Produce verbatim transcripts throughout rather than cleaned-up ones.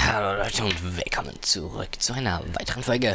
Hallo Leute und willkommen zurück zu einer weiteren Folge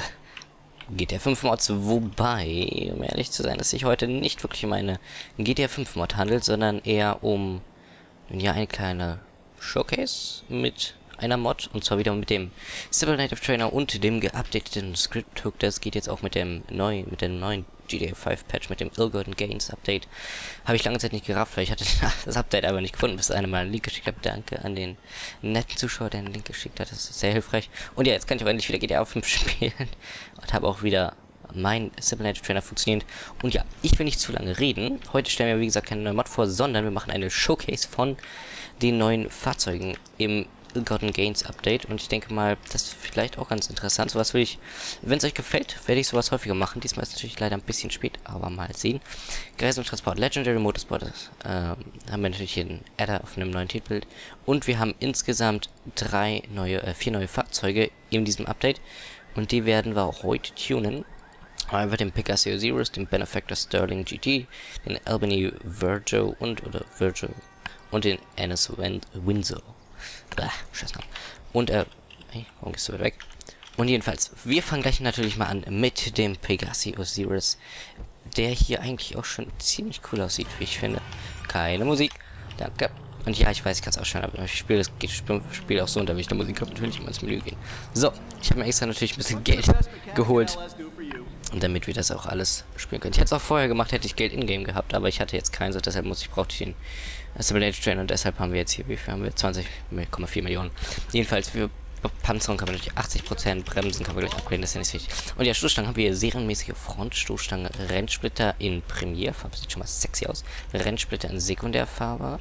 G T A fünf Mods, wobei, um ehrlich zu sein, es sich heute nicht wirklich um eine G T A fünf Mod handelt, sondern eher um ja eine kleine Showcase mit einer Mod, und zwar wieder mit dem Civil Native Trainer und dem geupdateten Script Hook. Das geht jetzt auch mit dem neuen, mit dem neuen G T A fünf Patch, mit dem Ill-Gotten Gains Update. Habe ich lange Zeit nicht gerafft, weil ich hatte das Update aber nicht gefunden, bis einer mal einen Link geschickt hat. Danke an den netten Zuschauer, der einen Link geschickt hat. Das ist sehr hilfreich. Und ja, jetzt kann ich aber endlich wieder G T A fünf spielen und habe auch wieder mein Civil Native Trainer funktioniert. Und ja, ich will nicht zu lange reden. Heute stellen wir, wie gesagt, keine neue Mod vor, sondern wir machen eine Showcase von den neuen Fahrzeugen im Ill-Gotten Gains Update, und ich denke mal, das ist vielleicht auch ganz interessant. Sowas will ich, wenn es euch gefällt, werde ich sowas häufiger machen. Diesmal ist natürlich leider ein bisschen spät, aber mal sehen. Gereise und Transport, Legendary Motorsport, äh, haben wir natürlich hier einen Adder auf einem neuen Titelbild, und wir haben insgesamt drei neue, äh, vier neue Fahrzeuge in diesem Update, und die werden wir auch heute tunen. Einmal den Pegasus Osiris, den Benefactor Sterling G T, den Albany Virgil und oder Virgil und den Ennis Windsor. Bäh, scheiß Name. Und, äh, hey, warum gehst du wieder weg? Und jedenfalls, wir fangen gleich natürlich mal an mit dem Pegasus Osiris, der hier eigentlich auch schon ziemlich cool aussieht, wie ich finde. Keine Musik. Danke. Und ja, ich weiß, ich kann es auch schon, aber ich spiele das Spiel auch so, und da will ich der Musik habe, natürlich immer ins Menü gehen. So, ich habe mir extra natürlich ein bisschen Geld geholt, und damit wir das auch alles spielen können. Ich hätte es auch vorher gemacht, hätte ich Geld in-game gehabt, aber ich hatte jetzt keins, und deshalb muss ich, brauchte ich den Civil Native Trainer, und deshalb haben wir jetzt hier, wie viel haben wir? zwanzig Komma vier Millionen. Jedenfalls, für Panzerung kann man natürlich achtzig Prozent, Bremsen kann man gleich upgraden, das ist ja nicht wichtig. Und ja, Stoßstangen haben wir hier serienmäßige Frontstoßstange, Rennsplitter in Premierfarbe, sieht schon mal sexy aus. Rennsplitter in Sekundärfarbe.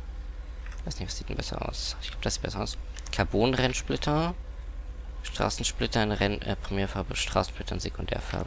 Ich weiß nicht, was sieht denn besser aus? Ich glaube, das sieht besser aus. Carbon-Rennsplitter. Straßensplitter in Renn äh, Premierfarbe, Straßensplitter in Sekundärfarbe.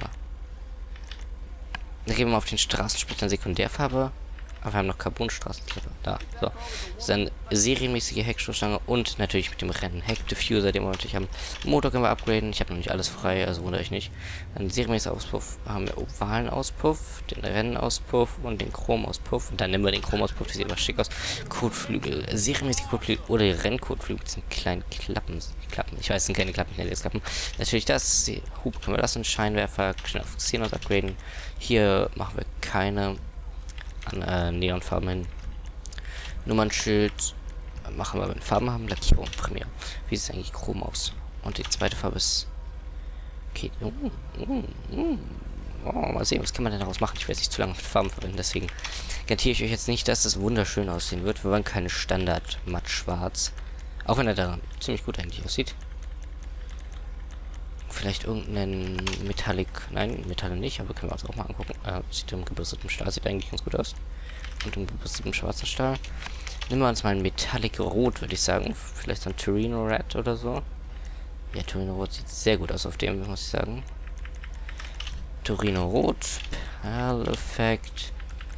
Dann gehen wir mal auf den Straßensplitter in Sekundärfarbe. Aber wir haben noch Carbon-Straßensplitter. Da, so. Das ist eine serienmäßige Heckstoßstange und natürlich mit dem Rennen Heck-Diffuser, den wir natürlich haben. Motor können wir upgraden. Ich habe noch nicht alles frei, also wundere ich nicht. Dann serienmäßiger Auspuff haben wir ovalen Auspuff, den Rennauspuff und den Chromauspuff. Und dann nehmen wir den Chromauspuff, das sieht aber schick aus. Kotflügel, serienmäßige Kotflügel oder die Rennkotflügel, das sind kleine Klappen. Klappen. Ich weiß, es sind keine Klappen, schnelle Klappen. Natürlich das, die Hub können wir lassen, Scheinwerfer, schnell auf Xenos upgraden. Hier machen wir keine an äh, Neonfarben hin. Nummernschild machen wir, wenn Farben haben. Lackierung, Premiere. Wie sieht es eigentlich Chrom aus? Und die zweite Farbe ist... Okay. Oh, oh, oh. Oh, mal sehen, was kann man denn daraus machen? Ich werde nicht zu lange mit Farben verwenden, deswegen garantiere ich euch jetzt nicht, dass das wunderschön aussehen wird. Wir wollen keine Standard matt schwarz. Auch wenn er da ziemlich gut eigentlich aussieht. Vielleicht irgendeinen Metallic. Nein, Metallic nicht, aber können wir uns auch mal angucken. Äh, sieht im gebürsteten Stahl, sieht eigentlich ganz gut aus. Und im gebürsteten schwarzen Stahl. Nehmen wir uns mal ein Metallic Rot, würde ich sagen. Vielleicht so ein Torino Red oder so. Ja, Torino Rot sieht sehr gut aus auf dem, muss ich sagen. Torino Rot. Pearl Effect.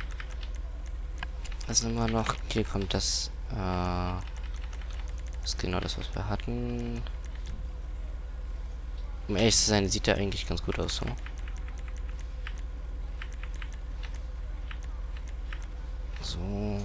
Was nehmen wir noch? Hier kommt das. Äh, das ist genau das, was wir hatten. Um ehrlich zu sein, sieht er eigentlich ganz gut aus, so. So.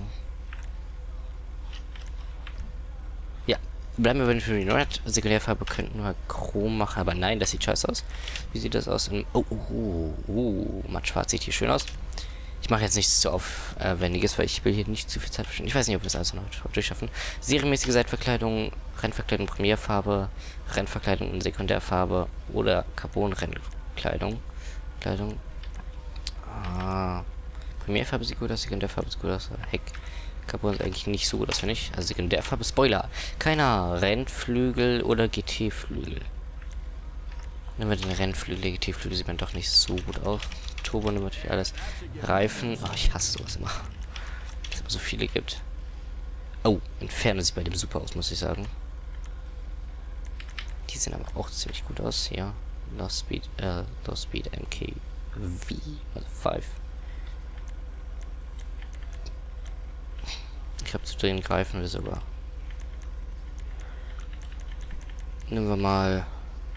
Ja, bleiben wir bei den Torino Red. Sekundärfarbe könnten wir Chrom machen, aber nein, das sieht scheiße aus. Wie sieht das aus? In, oh, oh, oh, oh, matt schwarz sieht hier schön aus. Ich mache jetzt nichts zu aufwendiges, weil ich will hier nicht zu viel Zeit verschwenden. Ich weiß nicht, ob wir das alles noch durchschaffen. Serienmäßige Seitenverkleidung, Rennverkleidung Premierfarbe, Rennverkleidung in Sekundärfarbe oder Carbon-Rennkleidung. Kleidung. Ah. Premierfarbe sieht gut aus, Sekundärfarbe sieht gut aus. Heck. Carbon ist eigentlich nicht so gut aus, finde ich. Also Sekundärfarbe, Spoiler. Keiner Rennflügel oder G T-Flügel. Nehmen wir den Rennflügel, G T-Flügel sieht man doch nicht so gut aus. Turbo nimmt natürlich alles. Reifen. Oh, ich hasse sowas immer. Dass es immer so viele gibt. Oh, Inferno sieht bei dem super aus, muss ich sagen. Die sehen aber auch ziemlich gut aus. Hier. Lost Speed, äh, Lost Speed M K V, also fünf. Ich glaube, zu denen greifen wir sogar. Nehmen wir mal.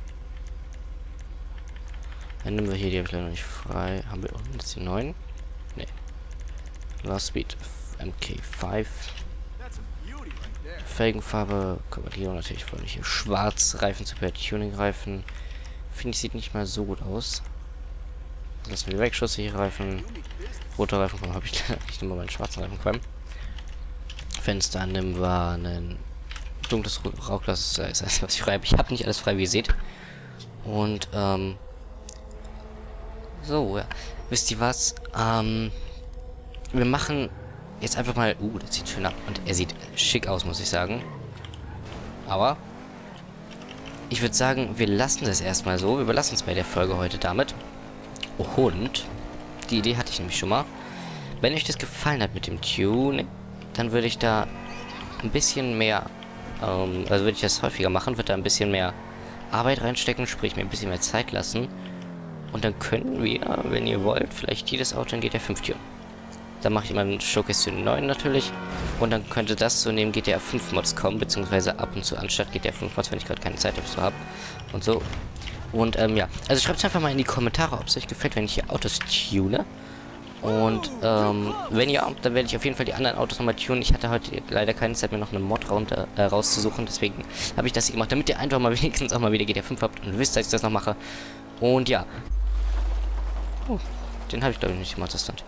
Dann nehmen wir hier, die habe ich leider noch nicht frei. Haben wir unten jetzt die neun? Ne. Lost Speed M K fünf. Felgenfarbe, Konvertierung natürlich freundliche. Schwarz, Reifen Super Tuning-Reifen. Finde ich, sieht nicht mal so gut aus. Lassen wir weg, schusssichere Reifen. Roter Reifen, habe ich leider nicht immer meinen schwarzen Reifen bekommen. Fenster nehmen wir einen dunkles Rauchglas, das ist das, was ich frei habe. Ich habe nicht alles frei, wie ihr seht. Und, ähm, so, ja. Wisst ihr was? Ähm, wir machen jetzt einfach mal, uh, das sieht schön ab. Und er sieht schick aus, muss ich sagen. Aber, ich würde sagen, wir lassen das erstmal so. Wir belassen es bei der Folge heute damit. Und, die Idee hatte ich nämlich schon mal. Wenn euch das gefallen hat mit dem Tune, dann würde ich da ein bisschen mehr, ähm, also würde ich das häufiger machen, würde da ein bisschen mehr Arbeit reinstecken, sprich mir ein bisschen mehr Zeit lassen. Und dann können wir, wenn ihr wollt, vielleicht jedes Auto in G T A fünf tunen. Dann mache ich immer einen Showcase zu den neuen natürlich. Und dann könnte das zu dem G T A fünf Mods kommen, beziehungsweise ab und zu anstatt G T A fünf Mods, wenn ich gerade keine Zeit dafür habe. Und so. Und ähm, ja, also schreibt es einfach mal in die Kommentare, ob es euch gefällt, wenn ich hier Autos tune. Und ähm, wenn ja, dann werde ich auf jeden Fall die anderen Autos nochmal tunen. Ich hatte heute leider keine Zeit mehr, noch eine Mod runter, äh, rauszusuchen. Deswegen habe ich das hier gemacht, damit ihr einfach mal wenigstens auch mal wieder G T A fünf habt und wisst, dass ich das noch mache. Und ja. Oh, den habe ich glaube ich nicht im Mod-Stand.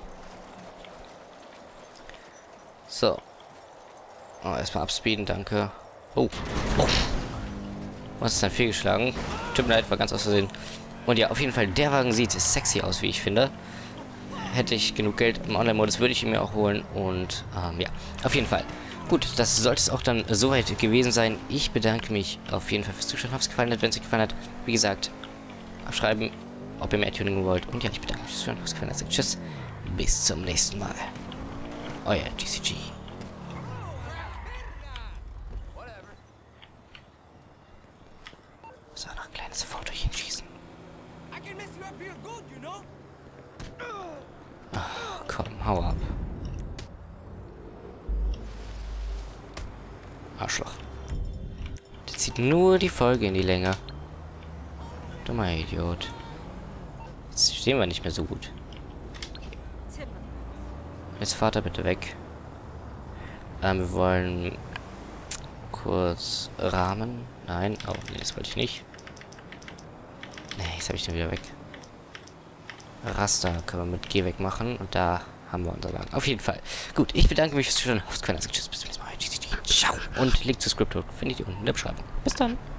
So. Oh, erstmal abspeeden, danke. Oh. Oh. Was ist denn fehlgeschlagen? Tut mir leid, war ganz aus Versehen. Und ja, auf jeden Fall, der Wagen sieht sexy aus, wie ich finde. Hätte ich genug Geld im Online-Modus, würde ich ihn mir auch holen. Und ähm, ja, auf jeden Fall. Gut, das sollte es auch dann soweit gewesen sein. Ich bedanke mich auf jeden Fall fürs Zuschauen. Ob es gefallen hat, wenn es euch gefallen hat. Wie gesagt, schreiben, ob ihr mehr Tuning wollt. Und ja, ich bedanke mich fürs Zuschauen. Ob es gefallen hat. Tschüss. Bis zum nächsten Mal. Euer G C G. So, noch ein kleines Foto hinschießen. Ach, komm, hau ab. Arschloch. Der zieht nur die Folge in die Länge. Dummer Idiot. Jetzt stehen wir nicht mehr so gut. Jetzt fahrt er bitte weg. Ähm, wir wollen kurz Rahmen. Nein, oh, nee, das wollte ich nicht. Nee, jetzt habe ich den wieder weg. Raster können wir mit G wegmachen und da haben wir unser Wagen. Auf jeden Fall. Gut, ich bedanke mich fürs Zuschauen. Tschüss, bis zum nächsten Mal. Ciao. Und Link zu Scripto findet ihr unten in der Beschreibung. Bis dann.